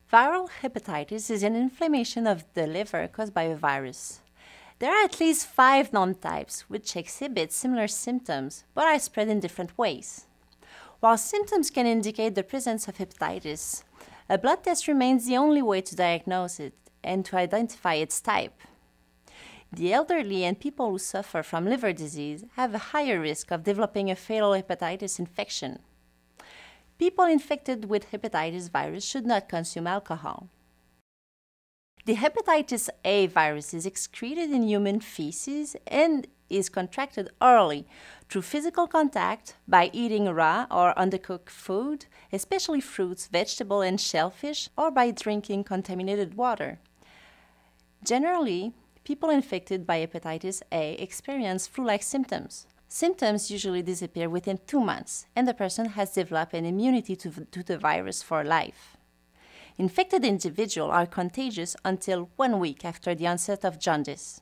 Viral hepatitis is an inflammation of the liver caused by a virus. There are at least 5 known types, which exhibit similar symptoms, but are spread in different ways. While symptoms can indicate the presence of hepatitis, a blood test remains the only way to diagnose it and to identify its type. The elderly and people who suffer from liver disease have a higher risk of developing a fatal hepatitis infection. People infected with hepatitis virus should not consume alcohol. The hepatitis A virus is excreted in human feces and is contracted orally through physical contact by eating raw or undercooked food, especially fruits, vegetables, and shellfish, or by drinking contaminated water. Generally, people infected by hepatitis A experience flu-like symptoms. Symptoms usually disappear within 2 months, and the person has developed an immunity to the virus for life. Infected individuals are contagious until 1 week after the onset of jaundice.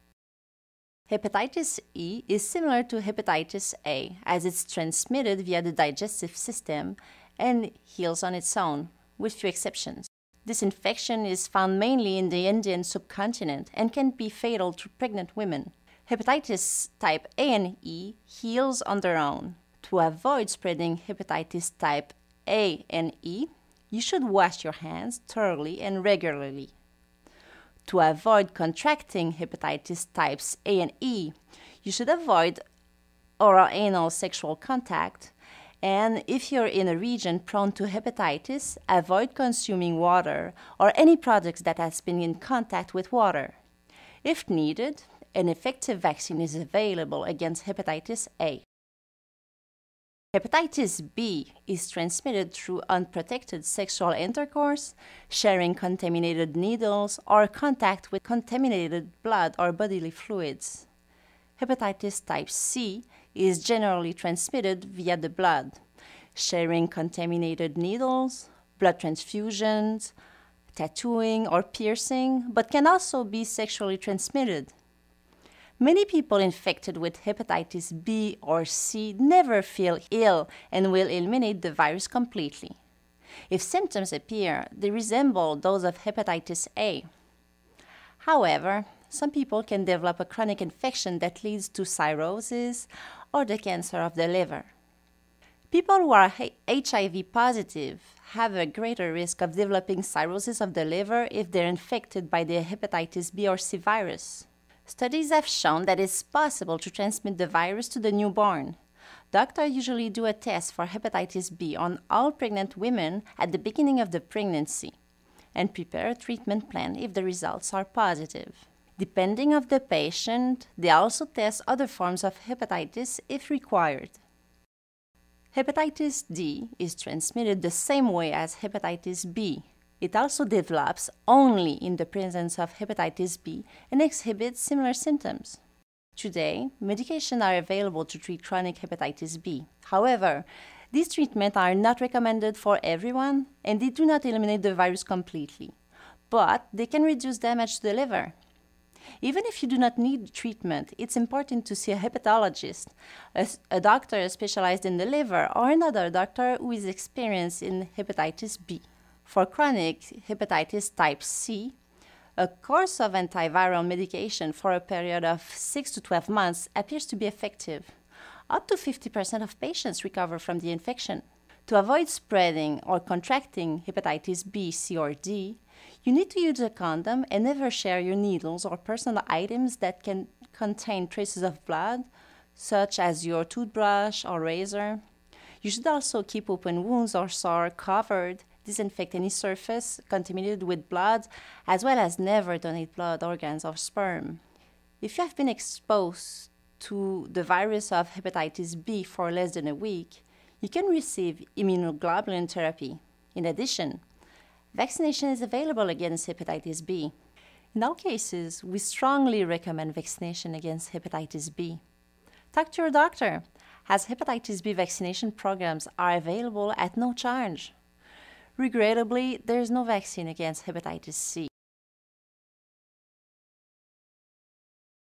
Hepatitis E is similar to hepatitis A, as it's transmitted via the digestive system and heals on its own, with few exceptions. This infection is found mainly in the Indian subcontinent and can be fatal to pregnant women. Hepatitis type A and E heals on their own. To avoid spreading hepatitis type A and E, you should wash your hands thoroughly and regularly. To avoid contracting hepatitis types A and E, you should avoid oral anal sexual contact, and if you're in a region prone to hepatitis, avoid consuming water or any products that has been in contact with water. If needed, an effective vaccine is available against hepatitis A. Hepatitis B is transmitted through unprotected sexual intercourse, sharing contaminated needles, or contact with contaminated blood or bodily fluids. Hepatitis type C is generally transmitted via the blood, sharing contaminated needles, blood transfusions, tattooing, or piercing, but can also be sexually transmitted. Many people infected with hepatitis B or C never feel ill and will eliminate the virus completely. If symptoms appear, they resemble those of hepatitis A. However, some people can develop a chronic infection that leads to cirrhosis or the cancer of the liver. People who are HIV positive have a greater risk of developing cirrhosis of the liver if they're infected by the hepatitis B or C virus. Studies have shown that it's possible to transmit the virus to the newborn. Doctors usually do a test for hepatitis B on all pregnant women at the beginning of the pregnancy and prepare a treatment plan if the results are positive. Depending on the patient, they also test other forms of hepatitis if required. Hepatitis D is transmitted the same way as hepatitis B. It also develops only in the presence of hepatitis B and exhibits similar symptoms. Today, medications are available to treat chronic hepatitis B. However, these treatments are not recommended for everyone, and they do not eliminate the virus completely, but they can reduce damage to the liver. Even if you do not need treatment, it's important to see a hepatologist, a doctor specialized in the liver, or another doctor who is experienced in hepatitis B. For chronic hepatitis type C, a course of antiviral medication for a period of 6 to 12 months appears to be effective. Up to 50% of patients recover from the infection. To avoid spreading or contracting hepatitis B, C, or D, you need to use a condom and never share your needles or personal items that can contain traces of blood, such as your toothbrush or razor. You should also keep open wounds or sores covered, disinfect any surface contaminated with blood, as well as never donate blood, organs, or sperm. If you have been exposed to the virus of hepatitis B for less than a week, you can receive immunoglobulin therapy. In addition, vaccination is available against hepatitis B. In all cases, we strongly recommend vaccination against hepatitis B. Talk to your doctor, as hepatitis B vaccination programs are available at no charge. Regrettably, there is no vaccine against hepatitis C.